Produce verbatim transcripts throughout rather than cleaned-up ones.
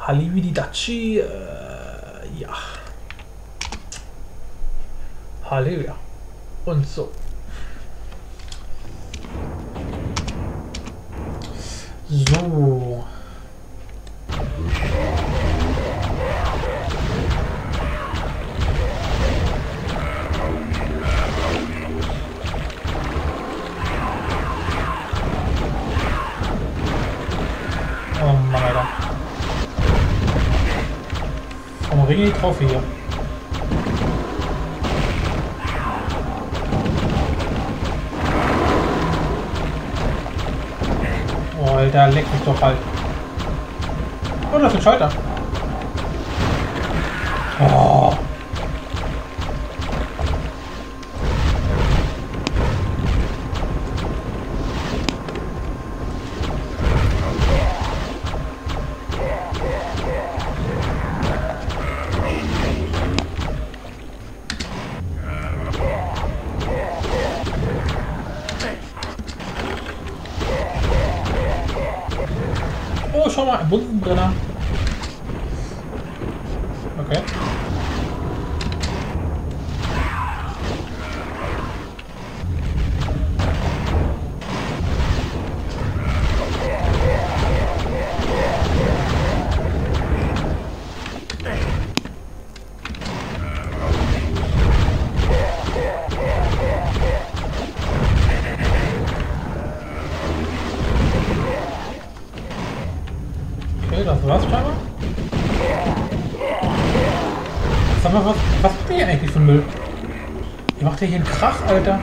Hallivididatschi, äh, ja. Halleluja. Und so. So. Oh Mann, Alter. Komm, ring die Trophäe hier. Oh, Alter, leck mich doch halt. Oh, das ist ein Schalter. Oh. Oh, schau mal, ein Bunsenbrenner. Okay. Okay, das war's scheinbar. Sag mal, was, was macht ihr hier eigentlich für Müll? Ihr macht ja hier einen Krach, Alter.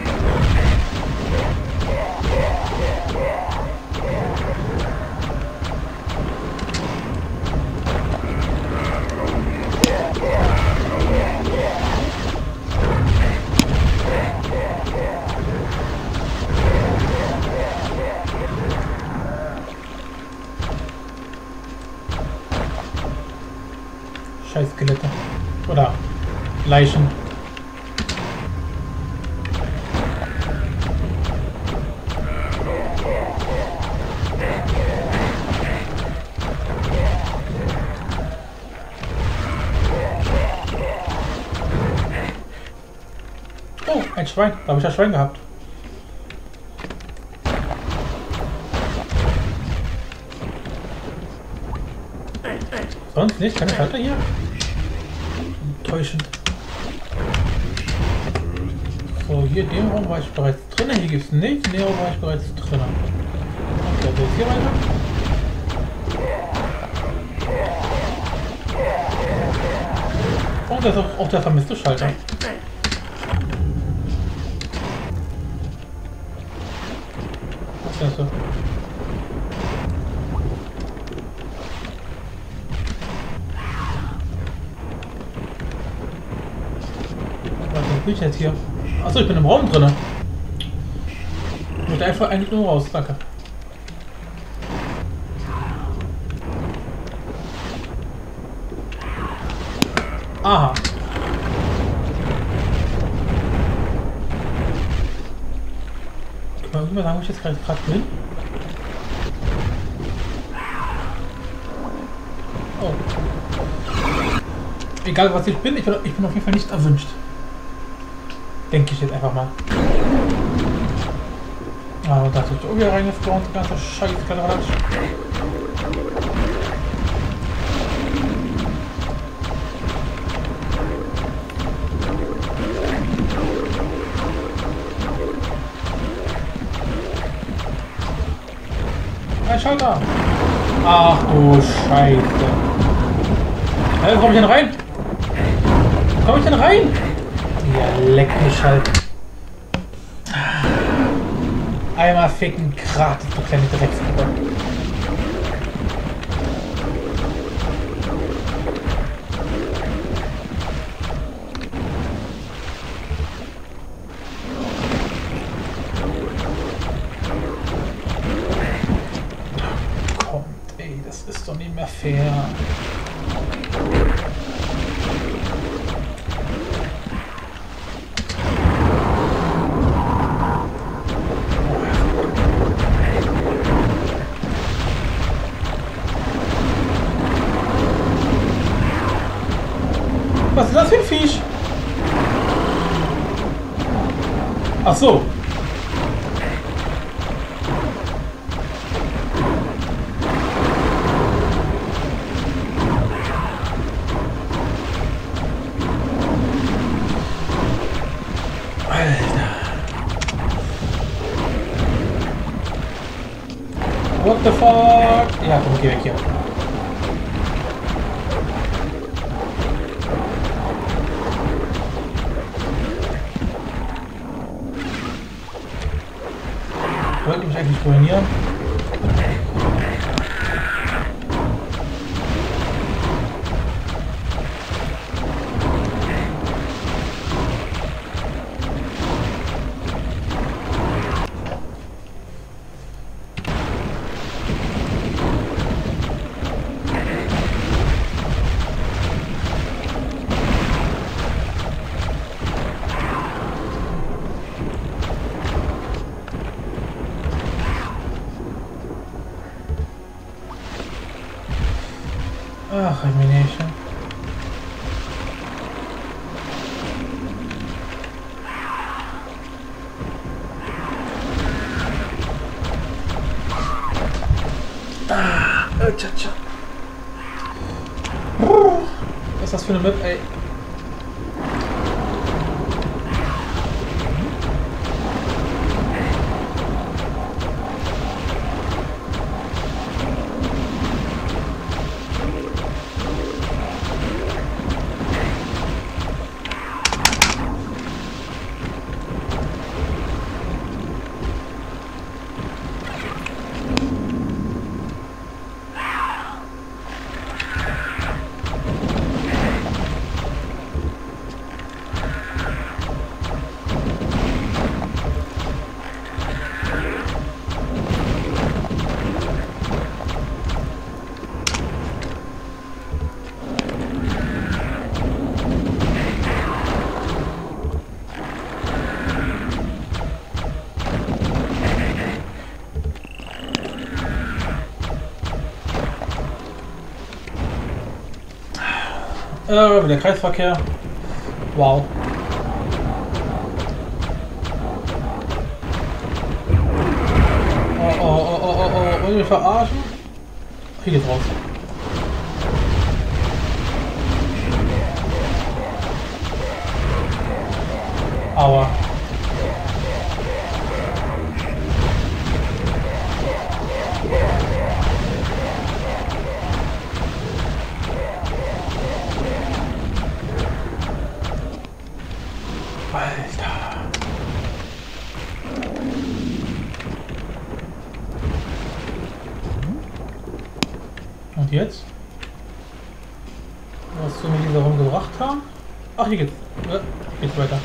Scheiß Skelette. Oder Leichen. Oh, ein Schwein. Da habe ich das Schwein gehabt. Sonst nicht? Keine Schalter hier? Enttäuschend. So, hier in dem Raum war ich bereits drin. Hier gibt es nichts. In dem Raum war ich bereits drin. Okay, also jetzt hier weiter. Und das ist auch, auch der vermisste Schalter. Was ist das so? Was bin ich jetzt hier? Achso, ich bin im Raum drin. Ich muss einfach eigentlich nur raus, danke. Aha. Kann man irgendwann sagen, wo ich jetzt gerade bin? Oh. Egal was ich bin, ich bin, ich bin auf jeden Fall nicht erwünscht. Denke ich jetzt einfach mal. Ah, und da ist auch wieder reingespawnt, die ganze Scheiße, Kaderatsch. Ein Schalter! Ach du Scheiße! Hey, wo komm ich denn rein? Wo komm ich denn rein? Ja, leck mich halt. Einmal ficken, gratis, du kleine Dreckspuppe. Kommt, ey, das ist doch nicht mehr fair. Was ist das für ein Viech? Ach so. What the fuck? Ja, komm, geh weg hier. Wollte ich mich eigentlich ruinieren? Ach, Elimination. Ah, oh, tja, tja. Was ist das für eine Map, ey? Äh, wieder Kreisverkehr. Wow. Oh, oh, oh, oh, oh, oh. Wollen wir verarschen? Hier geht's raus. Aua. Alter. Und jetzt? Was wir mit dieser Runde gebracht haben? Ach, hier geht's. Ja, geht's weiter.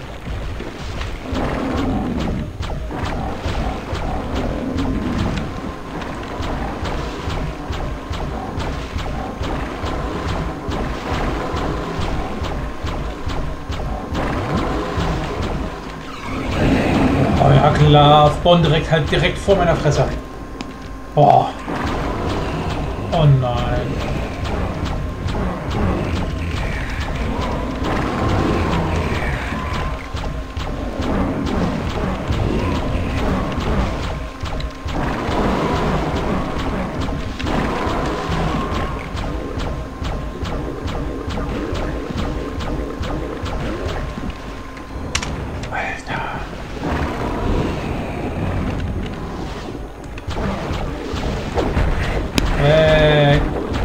Oh ja klar, Spawn direkt halt direkt vor meiner Fresse. Boah. Oh nein. Weg.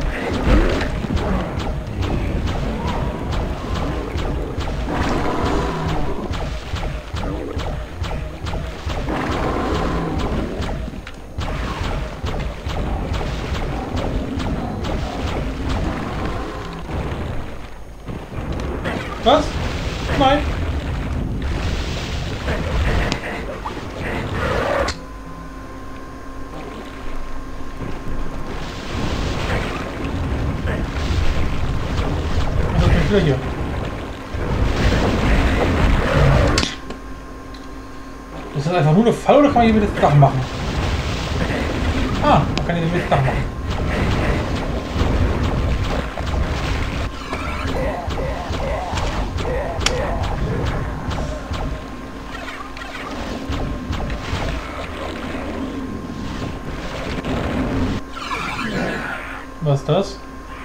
Was? Nein. Hier. Ist das einfach nur eine Falle oder kann man hier mit das Dach machen? Ah, man kann hier mit das Dach machen. Was ist das?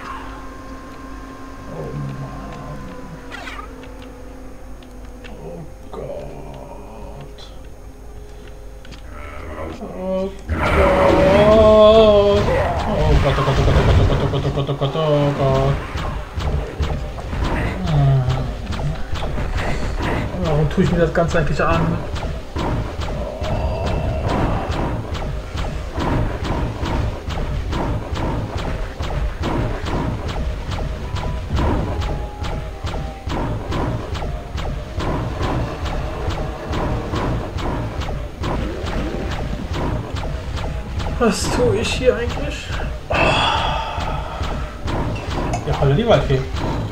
Oh Gott. Oh Gott, oh Gott, oh Gott, oh Gott, oh Gott, oh Gott, oh Gott, oh Gott, oh Gott. Warum tue ich mir das Ganze eigentlich an? Was tue ich hier eigentlich? Ja, Halle die Waldfee.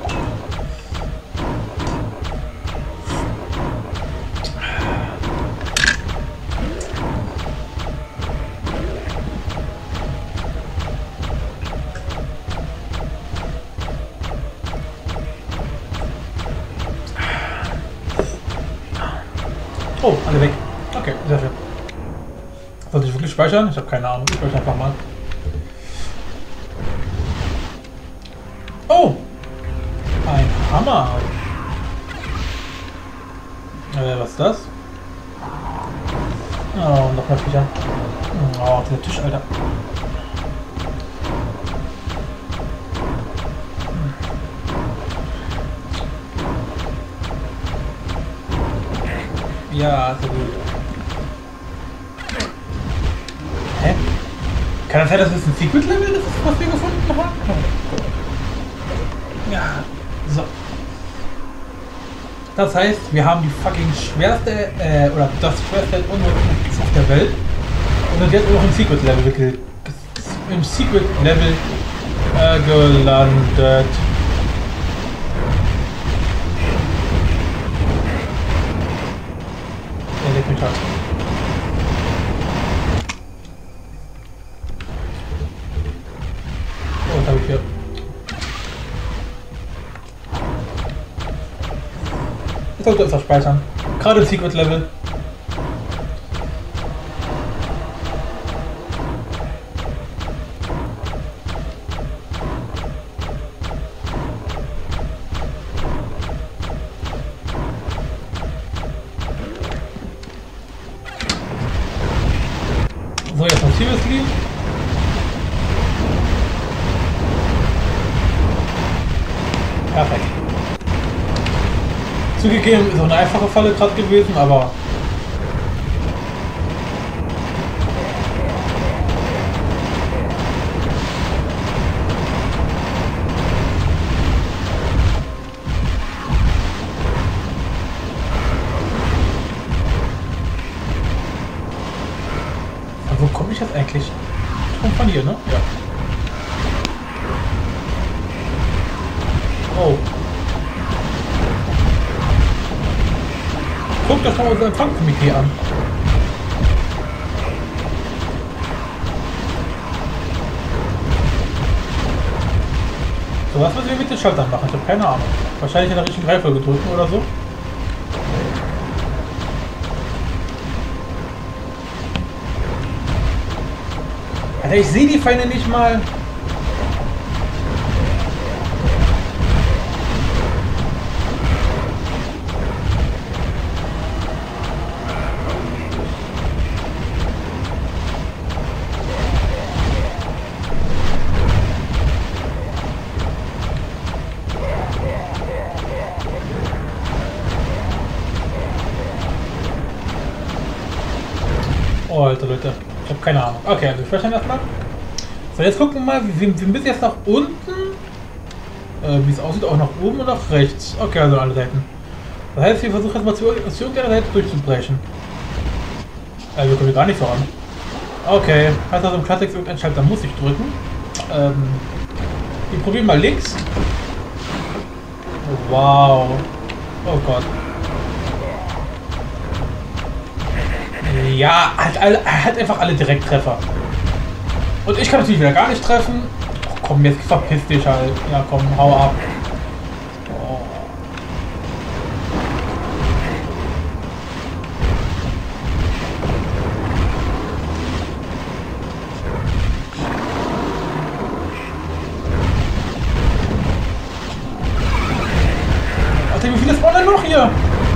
Oh, alle weg. Okay, sehr schön. Sollte ich wirklich speichern? Ich habe keine Ahnung. Ich speichere einfach mal. Oh! Ein Hammer! Äh, was ist das? Oh, noch mehr Viecher. Oh, dieser Tisch, Alter. Ja, sehr gut. Hä? Kann das sein, dass es ein Secret-Level ist, was wir gefunden haben? Ja, so. Das heißt, wir haben die fucking schwerste, äh, oder das schwerste Unmögliche auf der Welt. Und sind jetzt auch im Secret-Level im Secret-Level äh, gelandet. Der legt mich halt. Oh, was habe ich hier? Ich sollte etwas speichern. Gerade im Secret-Level. So, jetzt noch Seriously. Perfekt. Zugegeben, ist auch eine einfache Falle gerade gewesen, aber... Wo komme ich jetzt eigentlich? Ich komme von hier, ne? Ja. Oh. Guckt euch mal unser Empfangskomitee an. So, was müssen wir mit den Schaltern machen? Ich habe keine Ahnung. Wahrscheinlich in der richtigen Reihenfolge drücken oder so. Alter, ich sehe die Feinde nicht mal. Oh, Alter, Leute. Ich habe keine Ahnung. Okay, also ich verstehe erstmal. So, jetzt gucken wir mal. Wir, wir müssen jetzt nach unten. Äh, wie es aussieht, auch nach oben und nach rechts. Okay, also alle Seiten. Das heißt, wir versuchen jetzt mal zu, zu irgendeiner Seite durchzubrechen. Äh, wir kommen hier gar nicht voran. Okay, heißt also im Klartext irgendein Schalter muss ich drücken. Ähm, wir probieren mal links. Oh, wow. Oh Gott. Ja, hat, alle, hat einfach alle Direkttreffer. Und ich kann natürlich wieder gar nicht treffen. Oh, komm, jetzt verpiss dich halt. Ja, komm, hau ab. Oh. noch hier?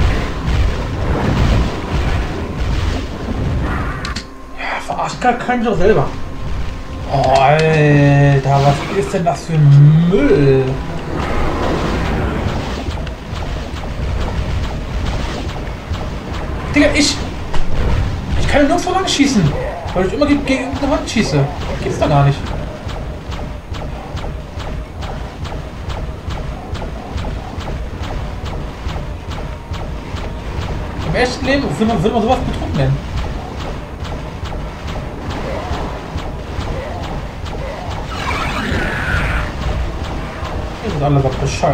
Ja, verarscht kann ich mich doch selber. Oh, Alter, was ist denn das für ein Müll? Digga, ich... Ich kann nur so lang schießen, weil ich immer gegen irgendeine Wand schieße. Geht's da gar nicht. Im echten Leben würde man, würde man sowas Betrug nennen. Ihr seid alle was bescheuert.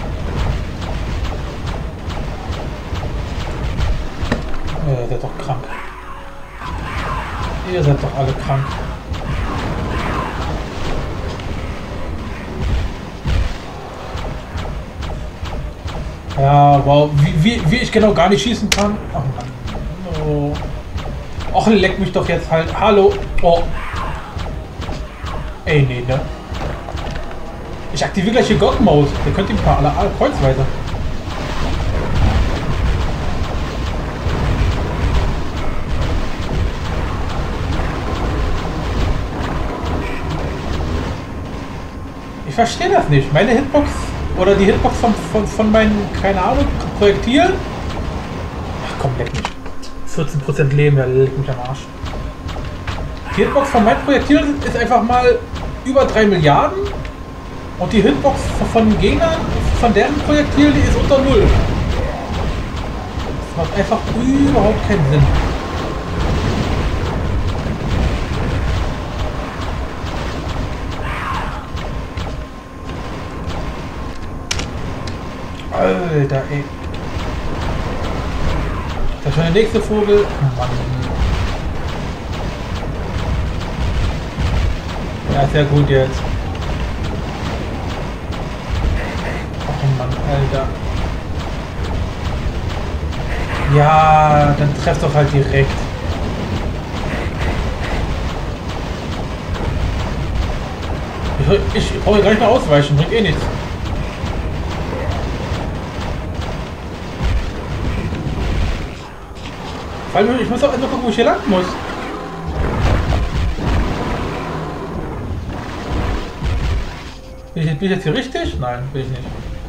Ihr seid doch krank. Ihr seid doch alle krank. Ja, wow, wie, wie, wie ich genau gar nicht schießen kann. Oh Mann. Oh. Och, leck mich doch jetzt halt. Hallo. Oh. Ey, nee, ne? Ich aktiviere gleich hier God Mode. Der könnt ihr mich mal alle, alle kreuzweise. Ich verstehe das nicht. Meine Hitbox oder die Hitbox von, von, von meinen, keine Ahnung, Projektilen. Ach komm, leck mich. vierzehn Prozent Leben, ja, leck mich am Arsch. Die Hitbox von meinen Projektilen ist einfach mal über drei Milliarden. Und die Hitbox von den Gegnern, von deren Projektil, die ist unter null. Das macht einfach überhaupt keinen Sinn. Alter, ey. Das ist schon der nächste Vogel. Oh Mann. Ja, sehr gut jetzt. Oh Mann, Alter. Ja, dann trefft doch halt direkt. Ich, ich brauche gar nicht mehr ausweichen, bringt eh nichts. Vor allem, ich muss auch erstmal gucken, wo ich hier lang muss. Bin ich, bin ich jetzt hier richtig? Nein, bin ich nicht.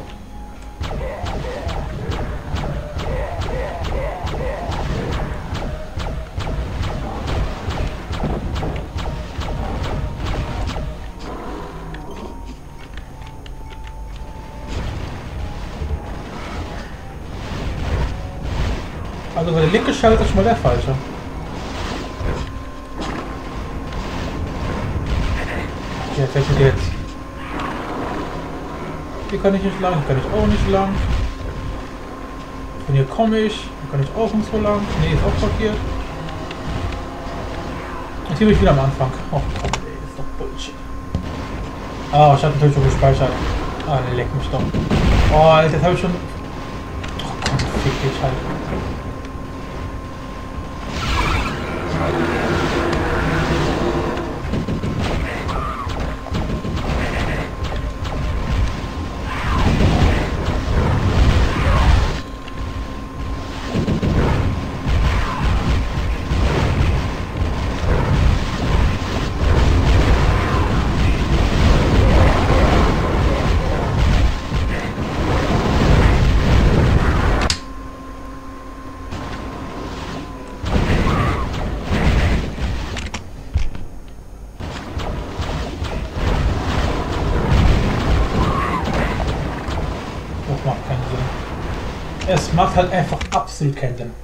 Also der linke Schalter ist schon mal der falsche. Ja, welche geht's? Hier kann ich nicht lang, hier kann ich auch nicht lang. Von hier komme ich, hier kann ich auch nicht so lang. Ne, ist auch blockiert. Und hier bin ich wieder am Anfang. Oh komm, ey, ist doch Bullshit. Ah, ich habe natürlich schon gespeichert. Ah, leck mich doch. Oh, jetzt habe ich schon... Oh komm, fick dich halt. Macht keinen Sinn. Es macht halt einfach absolut keinen Sinn.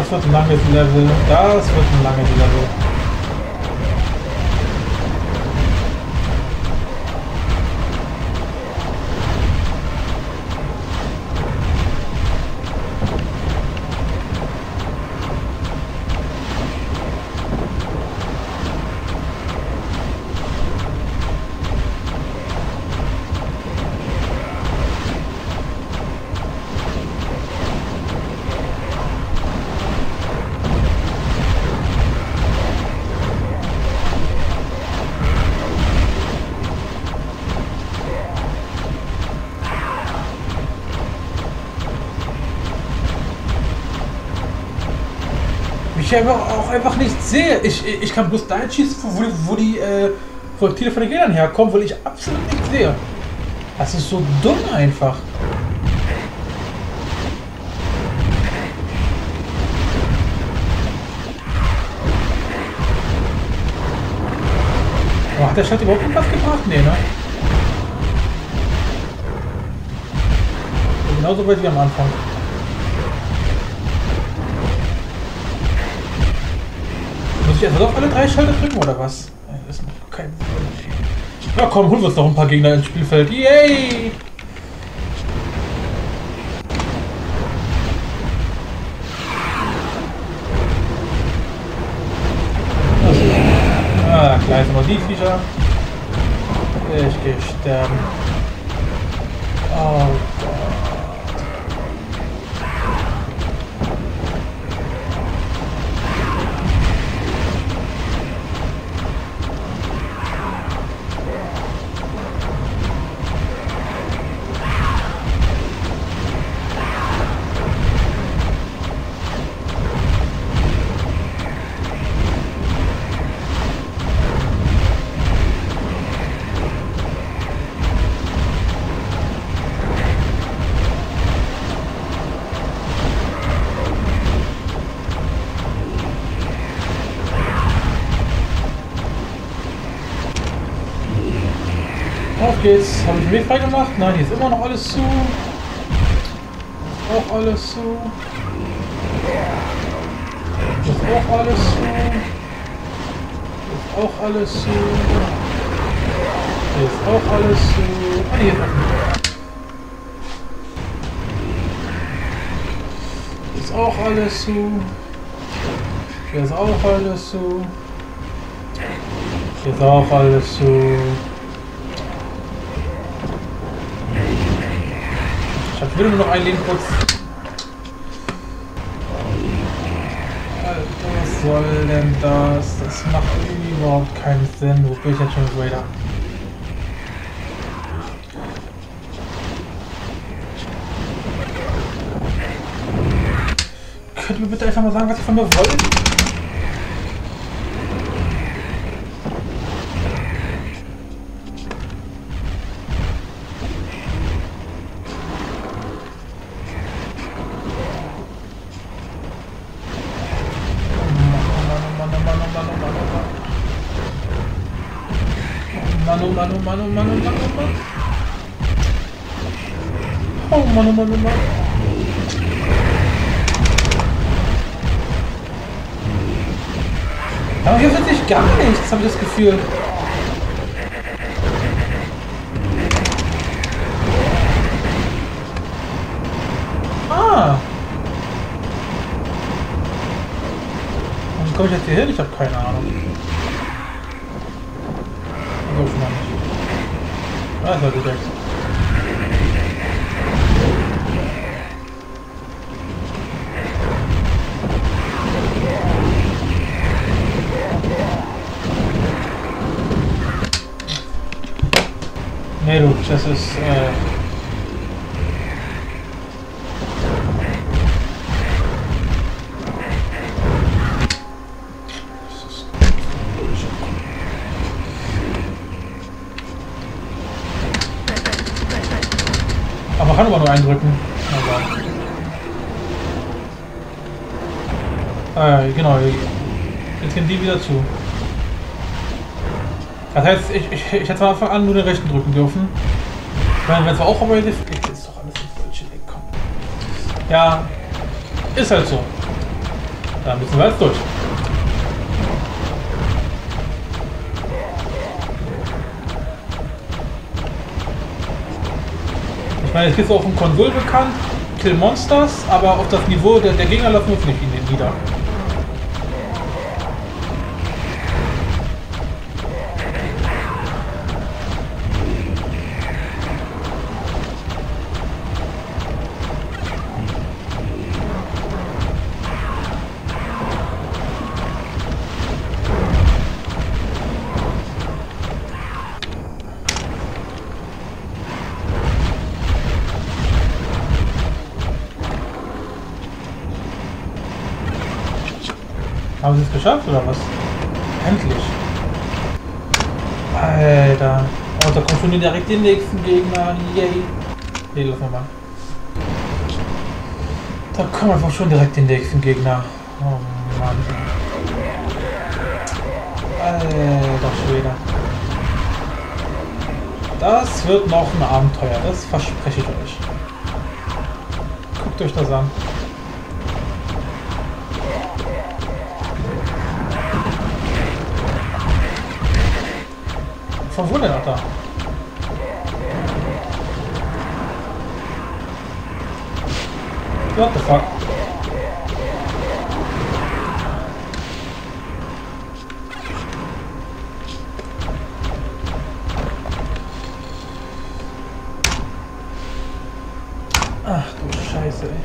Das wird ein langes Level. Das wird ein langes Level. Ich aber auch einfach nicht sehe. Ich, ich kann bloß dahin schießen, wo, wo die äh, Projektile von den Gegnern herkommen, weil ich absolut nicht sehe. Das ist so dumm einfach. Oh, hat der Schalt überhaupt irgendwas gebracht? Nee, ne? Genauso weit wie am Anfang. Muss ich also doch alle drei Schalter drücken oder was? Das ist noch kein Sinn. Ja komm, holen wir uns noch ein paar Gegner ins Spielfeld. Yay! Ah, gleich sind noch die Viecher. Ich gehe sterben. Oh Gott. Auf geht's. Habe ich den Weg frei gemacht? Nein, hier ist immer noch alles zu. Auch alles zu. Ist auch alles zu. Ist auch alles zu. Ist auch alles zu. Ah, hier ist offen. Ist auch alles zu. Hier ist auch alles zu. Hier ist auch alles zu. Ich hab wieder nur noch ein Leben kurz. Alter, was soll denn das? Das macht überhaupt keinen Sinn. Wo bin ich jetzt schon mit Raider? Könnt ihr mir bitte einfach mal sagen, was ihr von mir wollt? Mann, oh Mann, oh Mann, oh Mann, oh Mann, oh Mann. Oh Mann, oh Mann, oh Mann. Aber hier wird sich gar nichts, habe ich das Gefühl. Ah. Wie komme ich jetzt hier hin? Ich habe keine Ahnung. So schon mal nicht. Ah, ist ja direkt. Nee, du, das ist, äh... Aber man kann aber nur eindrücken. Aber äh, genau, jetzt gehen die wieder zu. Das heißt, ich, ich, ich hätte von Anfang an nur den rechten drücken dürfen. Wenn es auch aber jetzt ist doch alles in Bullshit, komm. Ja, ist halt so. Dann müssen wir jetzt durch. Ich meine, es ist auch in Konsole bekannt, Kill Monsters, aber auf das Niveau der, der Gegner lassen wir uns nicht nieder. Haben sie es geschafft oder was? Endlich. Alter. Oh, da kommt schon direkt den nächsten Gegner. Yay. Nee, lass mal. Da kommt einfach schon direkt den nächsten Gegner. Oh Mann. Alter Schwede. Das wird noch ein Abenteuer. Das verspreche ich euch. Guckt euch das an. Von wo denn auch da? What the fuck? Ach du Scheiße, ey.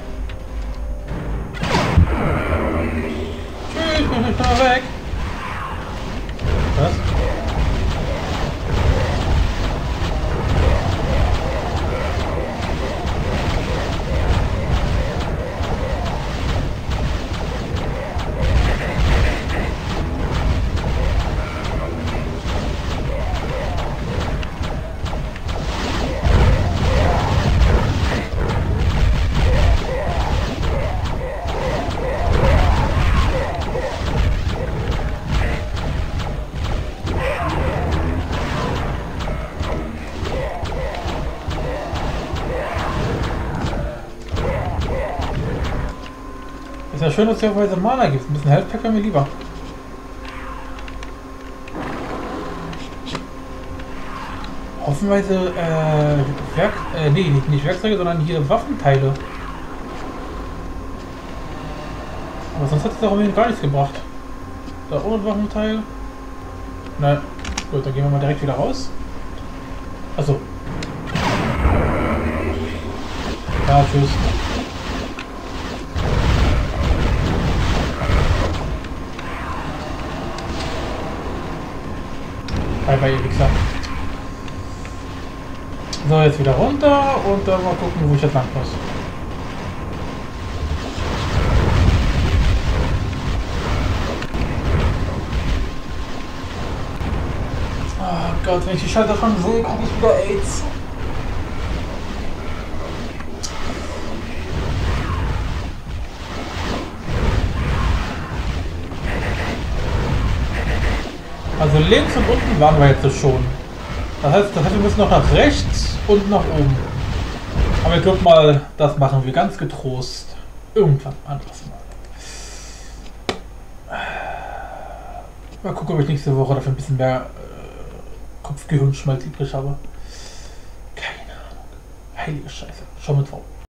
Tschüss, ich bin nicht mehr weg. Was? Ist ja schön, dass es ja auch Mana gibt. Ein bisschen Health Pack wäre mir lieber. Hoffenweise, äh, Werk, äh, nee, nicht, nicht Werkzeuge, sondern hier Waffenteile. Aber sonst hat es auch gar nichts gebracht. Da ohne Waffenteil. Nein. Gut, dann gehen wir mal direkt wieder raus. Achso. Ja, tschüss. Bye bye, ihr Wichser. So, jetzt wieder runter und dann mal gucken, wo ich jetzt lang muss. Oh Gott, wenn ich die Schalter schon sehe, krieg ich wieder AIDS. Also links und unten waren wir jetzt schon. Das heißt, das heißt, wir müssen noch nach rechts und nach oben. Aber ich glaube mal, das machen wir ganz getrost irgendwann anders mal. Mal gucken, ob ich nächste Woche dafür ein bisschen mehr äh, Kopfgehirnschmalz übrig habe. Keine Ahnung. Heilige Scheiße. Schon mit V.